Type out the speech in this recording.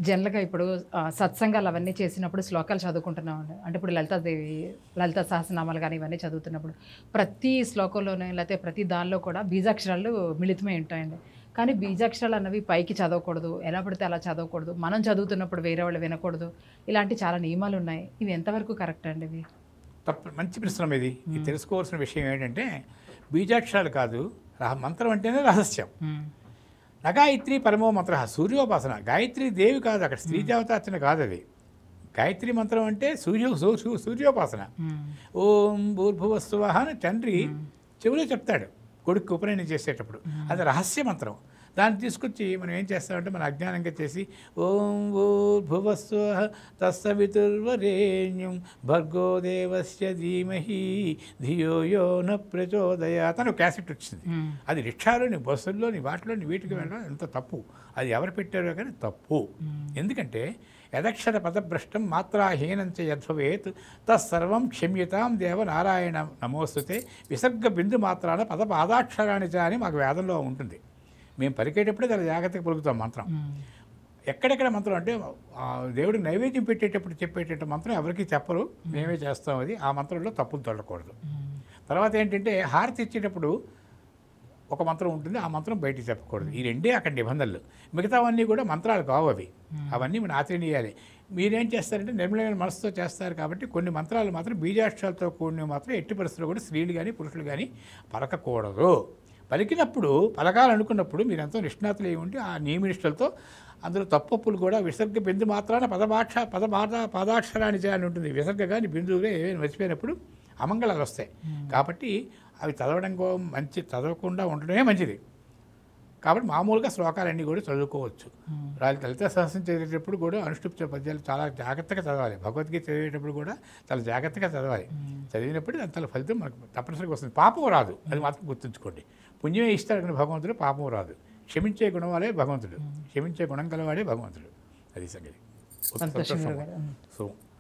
జనరల్‌గా ఇప్పుడు సత్సంగాలు అవన్నీ చేసినప్పుడు శ్లోకాలు చదువుకుంటున్నామండి. అంటే ఇప్పుడు లలితాదేవి, లలిత సహస్రనామాలు గాని ఇవన్నీ చదువుతున్నప్పుడు ప్రతి శ్లోకంలోనే లేతే ప్రతి దానిలో కూడా బీజాక్షరాలు మిళితమై ఉంటాయండి. కానీ బీజాక్షరాలు అన్నవి పైకి చదవకూడదు. ఎలా పడితే అలా చదవకూడదు. మనం చదువుతున్నప్పుడు వేరే వాళ్ళు వినకూడదు. ఇలాంటి చాలా నియమాలున్నాయి. ఇవి ఎంతవరకు కరెక్ట్ అండి ఇవి? తప్పు. మంచి ప్రశ్న ఇది. ఇది తెలుసుకోవాల్సిన విషయం ఏంటంటే బీజాక్షరాలు కాదు, మంత్రం అంటేనే రహస్యం. నగాయత్రి పరమో మంత్ర సూర్యోపాసన. గాయత్రి దేవి కాదు, అక్కడ స్త్రీ దేవతార్చన కాదు అది. గాయత్రి మంత్రం అంటే సూర్యోపాసన. ఓం భూర్భువస్సువః అని తండ్రి చెవిలో చెప్తాడు కొడుకు ఉపనయనం చేసేటప్పుడు. అది రహస్య మంత్రం. దాన్ని తీసుకొచ్చి మనం ఏం చేస్తామంటే మన అజ్ఞానంగా చేసి ఓం భూర్భువస్సువః తత్సవితుర్వరేణ్యం భర్గో దేవస్య ధీమహి ధియో యో న ప్రచోదయాత్ అని క్యాసెట్ వచ్చింది. అది రిక్షాలోని, బస్సుల్లోని, వాటిలోని వీటికి వెళ్ళడం ఎంత తప్పు. అది ఎవరు పెట్టారో కానీ తప్పు. ఎందుకంటే యదక్షర పదభ్రష్టం మాత్రాహీనం చ యద్భవేత్ తత్సర్వం క్షమ్యతాం దేవ నారాయణ నమోస్తుతే విసర్గ బిందు మాత్రాన పద పాదాక్షరాన్ని అని మాకు వేదంలో ఉంటుంది. మేము పలికేటప్పుడే చాలా జాగ్రత్తగా పలుకుతాం మంత్రం. ఎక్కడెక్కడ మంత్రం అంటే దేవుడికి నైవేద్యం పెట్టేటప్పుడు చెప్పేటట్టు మంత్రం ఎవరికి చెప్పరు, మేమే చేస్తాం. అది ఆ మంత్రంలో తప్పులు తొలగకూడదు. తర్వాత ఏంటంటే హారతి ఇచ్చేటప్పుడు ఒక మంత్రం ఉంటుంది, ఆ మంత్రం బయటికి చెప్పకూడదు. ఈ రెండే అక్కడ నిబంధనలు. మిగతావన్నీ కూడా మంత్రాలు కావు అవి. అవన్నీ మనం ఆచరణీయాలి. మీరేం చేస్తారంటే నిర్మలమైన మనసుతో చేస్తారు కాబట్టి కొన్ని మంత్రాలు మాత్రం బీజాక్షరాలతో కూడినవి మాత్రం ఎట్టి పరిస్థితుల్లో కూడా స్త్రీలు కానీ పురుషులు కానీ పలకకూడదు. పలికినప్పుడు పలకాలనుకున్నప్పుడు మీరు ఎంతో నిష్ణాతులు అయి ఉండి ఆ నియమనిష్టలతో అందులో తప్పప్పులు కూడా విసర్గ బిందు మాత్రాన పాదాక్షరాన్ని చేయాలని ఉంటుంది. విసర్గ కానీ బిందువుగా ఏమైనా మర్చిపోయినప్పుడు అమంగళాలు వస్తాయి. కాబట్టి అవి చదవడం చదవకుండా ఉండడమే మంచిది. కాబట్టి మామూలుగా శ్లోకాలన్నీ కూడా చదువుకోవచ్చు. లలిత సహస్రం చదివేటప్పుడు కూడా అనుష్ఠుప్త పద్యాలు చాలా జాగ్రత్తగా చదవాలి. భగవద్గీత చదివేటప్పుడు కూడా చాలా జాగ్రత్తగా చదవాలి. చదివినప్పుడు అంత ఫలితం మనకు తప్పనిసరిగా వస్తుంది. పాపం రాదు, అది మాత్రం గుర్తుంచుకోండి. పుణ్యమే ఇస్తాడు కానీ భగవంతుడు, పాపం రాదు. క్షమించే గుణం వాడే భగవంతుడు, క్షమించే గుణం గలవాడే భగవంతుడు. అది సంగతి. సంతోషం. సో